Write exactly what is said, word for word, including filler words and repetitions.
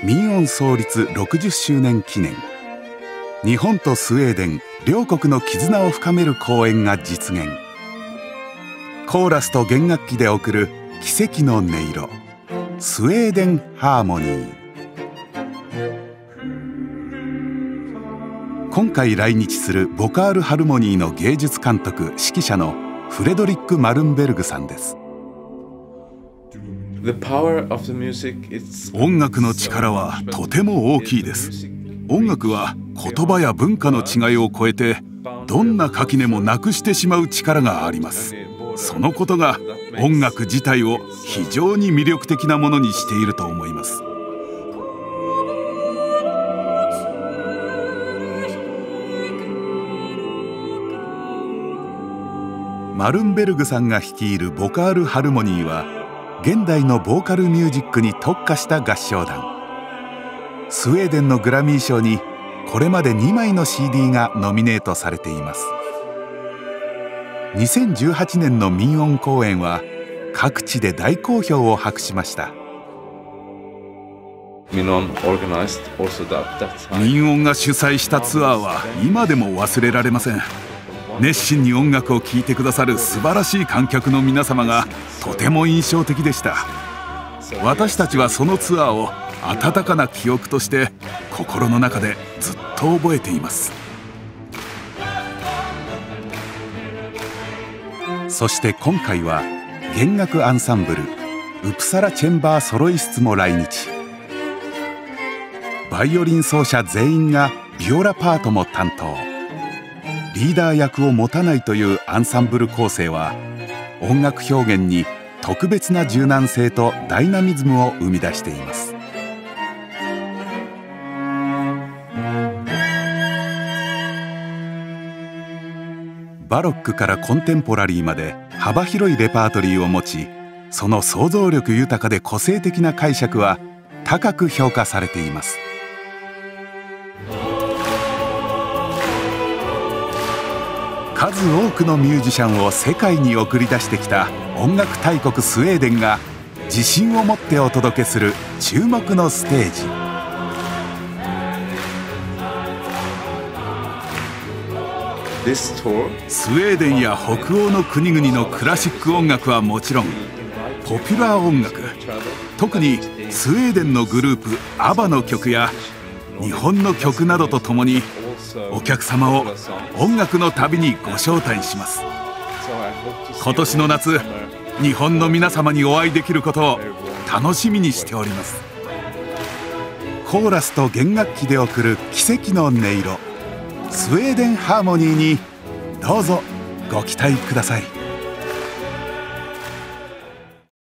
民音創立ろくじゅっしゅうねん記念、日本とスウェーデン両国の絆を深める公演が実現。コーラスと弦楽器で送る奇跡の音色、スウェーデンハーモニー。今回来日するボカールハルモニーの芸術監督指揮者のフレドリック・マルンベルグさんです。 音楽の力はとても大きいです。音楽は言葉や文化の違いを超えてどんな垣根もなくしてしまう力があります。そのことが音楽自体を非常に魅力的なものにしていると思います。 マルンベルグさんが率いるボカールハルモニーは現代のボーカルミュージックに特化した合唱団。スウェーデンのグラミー賞にこれまでにまいの シーディー がノミネートされています。にせんじゅうはちねんの民音公演は各地で大好評を博しました。 民音が主催したツアーは今でも忘れられません。熱心に音楽を聴いてくださる素晴らしい観客の皆様がとても印象的でした。私たちはそのツアーを温かな記憶として心の中でずっと覚えています。 そして今回は弦楽アンサンブルウプサラチェンバーソロイスツも来日。バイオリン奏者全員がビオラパートも担当。リーダー役を持たないというアンサンブル構成は音楽表現に特別な柔軟性とダイナミズムを生み出しています。バロックからコンテンポラリーまで幅広いレパートリーを持ち、その想像力豊かで個性的な解釈は高く評価されています。数多くのミュージシャンを世界に送り出してきた音楽大国スウェーデンが自信を持ってお届けする注目のステージ。スウェーデンや北欧の国々のクラシック音楽はもちろん、ポピュラー音楽、特にスウェーデンのグループアバの曲や日本の曲などとともにお客様を音楽の旅にご招待します。今年の夏、日本の皆様にお会いできることを楽しみにしております。コーラスと弦楽器で送る奇跡の音色、スウェーデンハーモニーにどうぞご期待ください。